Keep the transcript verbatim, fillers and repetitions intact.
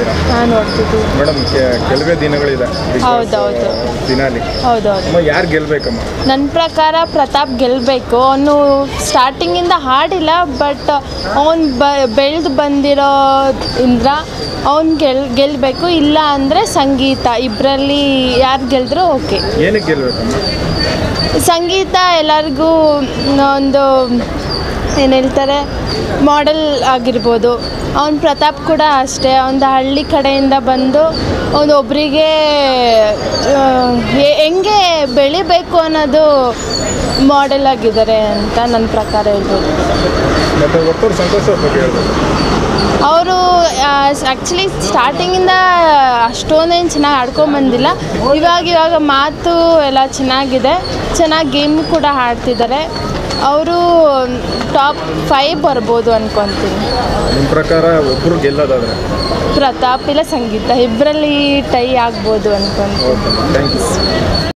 ಇದ್ದೀರಾ? ಹಾಂ ನೋಡ್ತಿದ್ದೀವಿ ಮೇಡಮ್. ಕೆಲವೇ ದಿನಗಳಿದೆ ಹೌದೌದು ಫಿನಾಲಿ. ಹೌದೌದು. ಯಾರು ಗೆಲ್ಬೇಕಮ್ಮ? ನನ್ನ ಪ್ರಕಾರ ಪ್ರತಾಪ್ ಗೆಲ್ಲಬೇಕು. ಅವನು ಸ್ಟಾರ್ಟಿಂಗಿಂದ ಹಾಡಿಲ್ಲ, ಬಟ್ ಅವನು ಬ ಬೆಳೆದು ಬಂದಿರೋ ಇಂದ್ರ ಅವ್ನು ಗೆಲ್ ಗೆಲ್ಲಬೇಕು. ಇಲ್ಲ ಅಂದರೆ ಸಂಗೀತ. ಇಬ್ಬರಲ್ಲಿ ಯಾರು ಗೆಲ್ದರೂ ಓಕೆ. ಏನಕ್ಕೆ ಗೆಲ್ಬೇಕಮ್ಮ? ಸಂಗೀತ ಎಲ್ಲರಿಗೂ ಒಂದು ಏನು ಹೇಳ್ತಾರೆ, ಮಾಡೆಲ್ ಆಗಿರ್ಬೋದು. ಅವ್ನು ಪ್ರತಾಪ್ ಕೂಡ ಅಷ್ಟೇ. ಒಂದು ಹಳ್ಳಿ ಕಡೆಯಿಂದ ಬಂದು ಒಂದು ಒಬ್ಬರಿಗೆ ಹೆಂಗೆ ಬೆಳಿಬೇಕು ಅನ್ನೋದು ಮಾಡೆಲ್ ಆಗಿದ್ದಾರೆ ಅಂತ ನನ್ನ ಪ್ರಕಾರ ಹೇಳ್ಬೋದು. ಅವರು ಆ್ಯಕ್ಚುಲಿ ಸ್ಟಾರ್ಟಿಂಗಿಂದ ಅಷ್ಟೊಂದೇನು ಚೆನ್ನಾಗಿ ಆಡ್ಕೊಂಬಂದಿಲ್ಲ. ಇವಾಗ ಇವಾಗ ಮಾತು ಎಲ್ಲ ಚೆನ್ನಾಗಿದೆ, ಚೆನ್ನಾಗಿ ಗೇಮ್ ಕೂಡ ಆಡ್ತಿದ್ದಾರೆ. ಅವರು ಟಾಪ್ ಫೈವ್ ಬರ್ಬೋದು ಅಂದ್ಕೊತೀನಿ. ನಿಮ್ಮ ಪ್ರಕಾರ ಒಬ್ಬರು ಗೆಲ್ಲೋದಾದರೆ ಪ್ರತಾಪ್ ಇಲ್ಲ ಸಂಗೀತ, ಇಬ್ಬರಲ್ಲಿ ಟೈ ಆಗ್ಬೋದು ಅಂದ್ಕೊತೀನಿ.